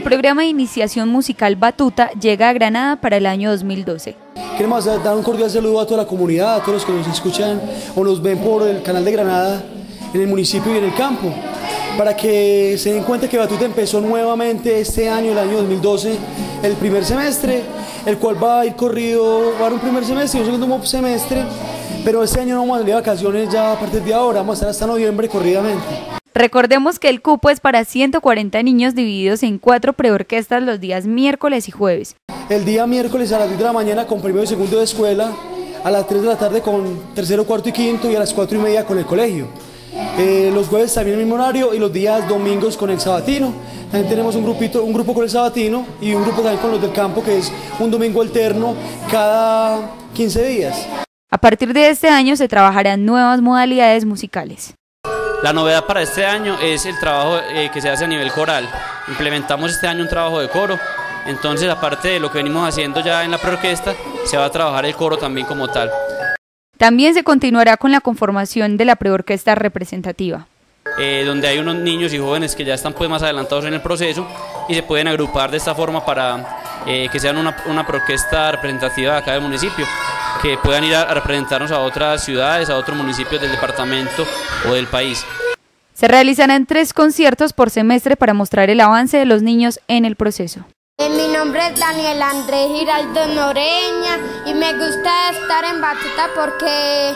El programa de iniciación musical Batuta llega a Granada para el año 2012. Queremos dar un cordial saludo a toda la comunidad, a todos los que nos escuchan o nos ven por el canal de Granada, en el municipio y en el campo, para que se den cuenta que Batuta empezó nuevamente este año, el año 2012, el primer semestre, el cual va a ir corrido, va a haber un primer semestre y un segundo semestre, pero este año no vamos a salir de vacaciones ya a partir de ahora, vamos a estar hasta noviembre corridamente. Recordemos que el cupo es para 140 niños divididos en 4 preorquestas los días miércoles y jueves. El día miércoles a las 10 de la mañana con primero y segundo de escuela, a las 3 de la tarde con tercero, cuarto y quinto y a las 4:30 con el colegio. Los jueves también el mismo horario y los días domingos con el sabatino. También tenemos un grupo con el sabatino y un grupo también con los del campo, que es un domingo alterno cada 15 días. A partir de este año se trabajarán nuevas modalidades musicales. La novedad para este año es el trabajo que se hace a nivel coral. Implementamos este año un trabajo de coro, entonces aparte de lo que venimos haciendo ya en la preorquesta, se va a trabajar el coro también como tal. También se continuará con la conformación de la preorquesta representativa. Donde hay unos niños y jóvenes que ya están pues más adelantados en el proceso y se pueden agrupar de esta forma para que sean una preorquesta representativa de acá del municipio, que puedan ir a representarnos a otras ciudades, a otros municipios del departamento o del país. Se realizarán 3 conciertos por semestre para mostrar el avance de los niños en el proceso. Mi nombre es Daniel Andrés Giraldo Noreña y me gusta estar en Batuta porque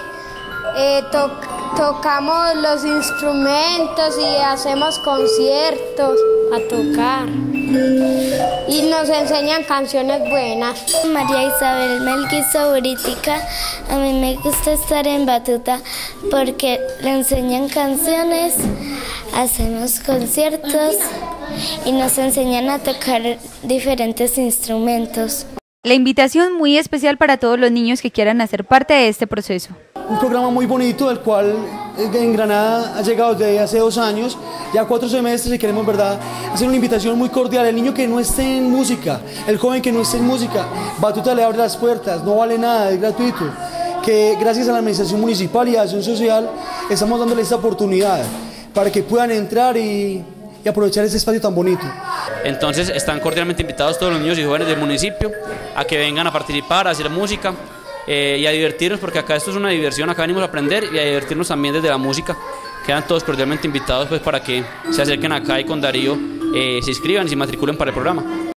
tocamos los instrumentos y hacemos conciertos a tocar y nos enseñan canciones buenas. María Isabel Melguizo Uritica. A mí me gusta estar en Batuta porque le enseñan canciones, hacemos conciertos y nos enseñan a tocar diferentes instrumentos. La invitación muy especial para todos los niños que quieran hacer parte de este proceso. Un programa muy bonito, del cual en Granada ha llegado desde hace 2 años, ya 4 semestres, y queremos, ¿verdad?, hacer una invitación muy cordial. El niño que no esté en música, el joven que no esté en música, Batuta le abre las puertas, no vale nada, es gratuito. Que gracias a la administración municipal y a Acción Social estamos dándole esta oportunidad para que puedan entrar y aprovechar este espacio tan bonito. Entonces están cordialmente invitados todos los niños y jóvenes del municipio a que vengan a participar, a hacer música y a divertirnos, porque acá esto es una diversión, acá venimos a aprender y a divertirnos también desde la música. Quedan todos cordialmente invitados pues para que se acerquen acá y con Darío se inscriban y se matriculen para el programa.